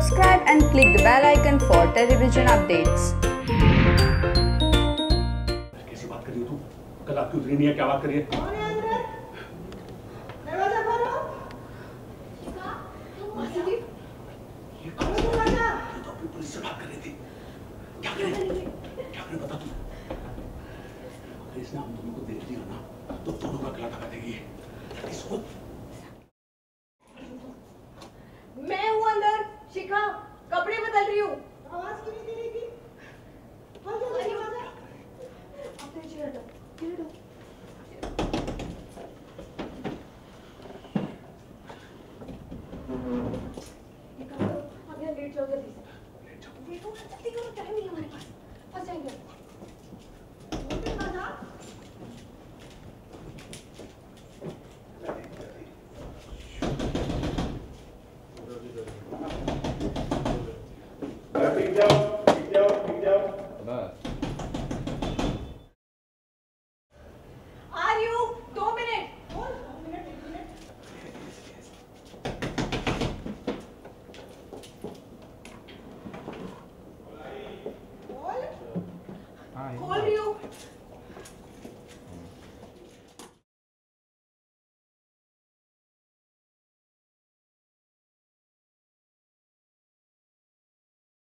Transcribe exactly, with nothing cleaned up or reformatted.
subscribe and click the bell icon for television updates. कैसी बात कर रही हो तू? कल आपकी उतरी नहीं है, क्या बात कर रही है? कौन है अंदर? दरवाजा खोलो। मासी जी, ये कौन है दरवाजा? ये तो अपनी पुलिस से बात कर रही थी। क्या करें? क्या करें बता तू? अगर इसने हम दोनों को देख लिया ना, तो दोनों का गला दबा देगी। जल्दी सुनो। मैं हूँ अंदर, शिखा, कपड़े बदल रही हूँ। आवाज क्यों नहीं दे रही थी? खोल दो दरवाजा। अपने चेयर दो, चेयर दो। ये कर दो, अब यहाँ लेट जाओ जल्दी से। लेट जाओ। देखो, जल्दी करो, टाइम नहीं है हमारे पास। फंस जाएंगे।